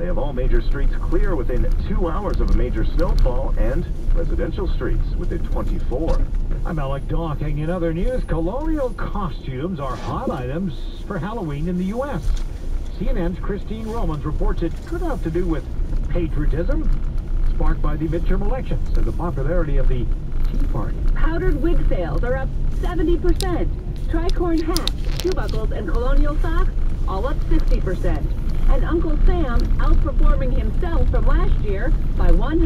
They have all major streets clear within 2 hours of a major snowfall and residential streets within 24. I'm Alec Docking. In other news, colonial costumes are hot items for Halloween in the U.S. CNN's Christine Romans reports it could have to do with patriotism sparked by the midterm elections and the popularity of the Tea Party. Powdered wig sales are up 70%. Tricorn hats, shoe buckles, and colonial socks all up 60%. And Uncle Sam outperforming himself from last year by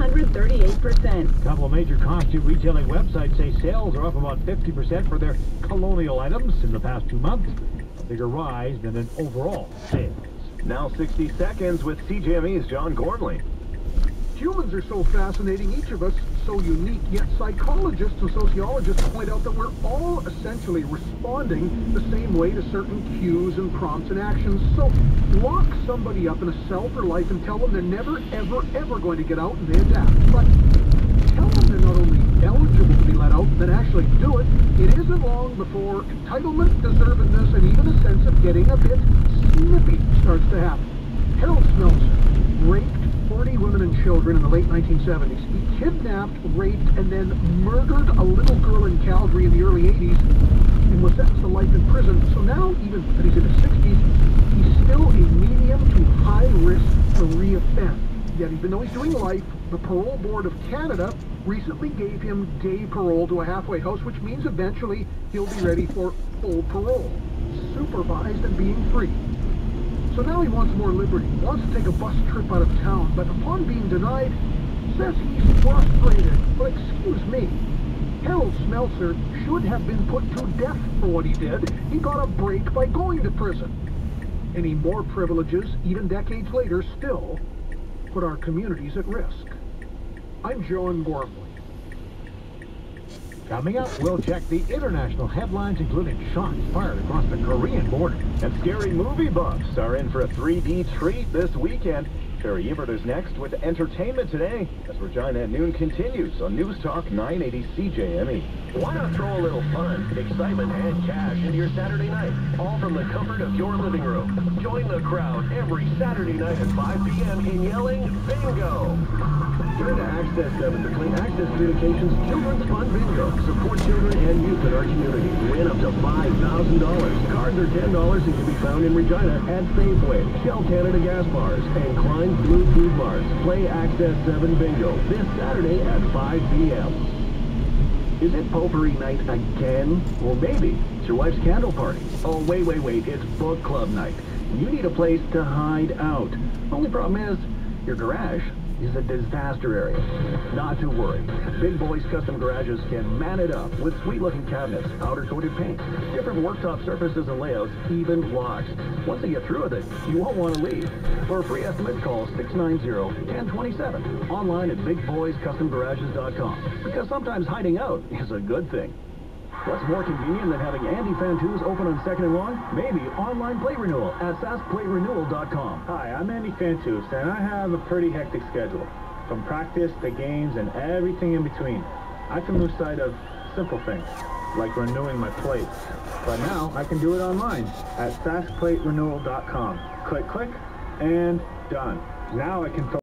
138%. A couple of major costume retailing websites say sales are up about 50% for their colonial items in the past 2 months, a bigger rise than in overall sales. Now 60 seconds with CJME's John Gormley. Humans are so fascinating, each of us so unique, yet psychologists and sociologists point out that we're all essentially responding the same way to certain cues and prompts and actions. So lock somebody up in a cell for life and tell them they're never, ever, ever going to get out, and they adapt. But tell them they're not only eligible to be let out, but actually do it. It isn't long before entitlement, deservedness, and even a sense of getting a bit snippy starts to happen. Harold Smeltzer raped 40 women and children in the late 1970s. He kidnapped, raped, and then murdered a little girl in Calgary in the early 80s and was sentenced to life in prison. So now, even that he's in his 60s, he's still a medium to high risk to reoffend. Yet even though he's doing life, the Parole Board of Canada recently gave him day parole to a halfway house, which means eventually he'll be ready for full parole, supervised and being free. So now he wants more liberty, wants to take a bus trip out of town, but upon being denied, says he's frustrated. But excuse me, Harold Smeltzer should have been put to death for what he did. He got a break by going to prison. Any more privileges, even decades later, still put our communities at risk. I'm John Gormley. Coming up, we'll check the international headlines, including shots fired across the Korean border. And scary movie buffs are in for a 3D treat this weekend. Terry Ebert is next with Entertainment Today as Regina at Noon continues on News Talk 980 CJME. Why not throw a little fun, excitement, and cash into your Saturday night, all from the comfort of your living room? Join the crowd every Saturday night at 5 p.m. in yelling Bingo! Turn to Access 7 for Clean Access Communications Children's Fun Bingo. Support children and youth in our community. Win up to $5,000. Cards are $10 and can be found in Regina at Safeway, Shell Canada Gas Bars, and Klein's Blue Food Bars. Play Access 7 Bingo this Saturday at 5 p.m. Is it potpourri night again? Or maybe it's your wife's candle party. Oh, wait, it's book club night. You need a place to hide out. Only problem is, your garage is a disaster area. Not to worry. Big Boys Custom Garages can man it up with sweet-looking cabinets, powder-coated paint, different worktop surfaces and layouts, even locks. Once they get through with it, you won't want to leave. For a free estimate, call 690-1027. Online at bigboyscustomgarages.com. Because sometimes hiding out is a good thing. What's more convenient than having Andy Fantus open on 2nd and Long? Maybe online plate renewal at saskplaterenewal.com. Hi, I'm Andy Fantus, and I have a pretty hectic schedule. From practice to games and everything in between. I can lose sight of simple things, like renewing my plates. But now I can do it online at saskplaterenewal.com. Click, and done. Now I can